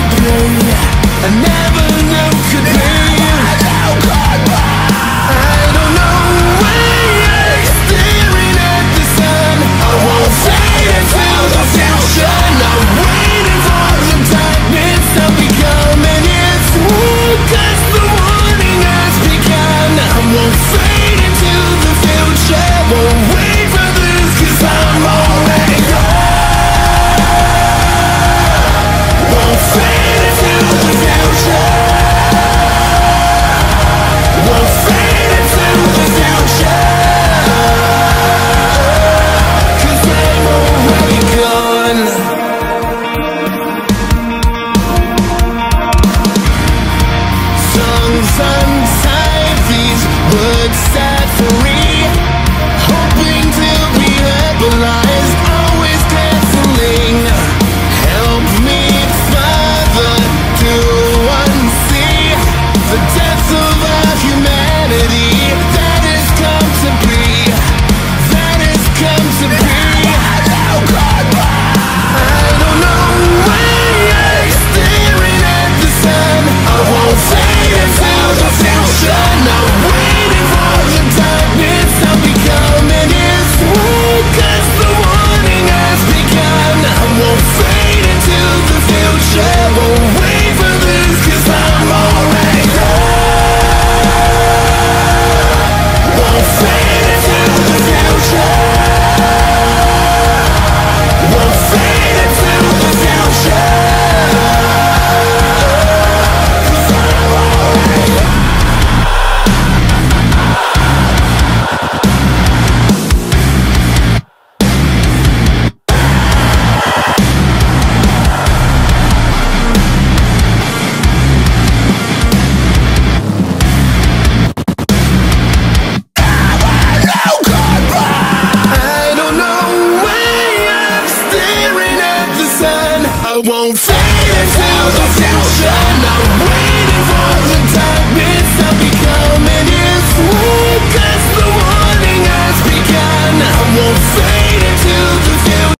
I never knew could be. I don't know why I'm staring at the sun. I won't fade into the future. Not waiting for the darkness to become an answer, 'cause the warning has begun. I won't fade into the future. Won't wait for this, 'cause I'm already gone. Won't fade into the future. Won't fade into the future, 'cause I'm already gone. Songs untied, these words set free, hoping to be verbalized, always canceling. Help me, Father, to unsee the death of our humanity that has come to be, that has come to be. I don't know why I'm staring at the sun. I won't fade into the future. Not waiting for the darkness to become an answer, 'cause the warning has begun. I won't fade into the future. Won't wait for this, 'cause I'm already gone. Won't fade into the future. Won't fade into the future, 'cause I'm already gone. I don't know why I'm staring at the sun. I won't fade into the future.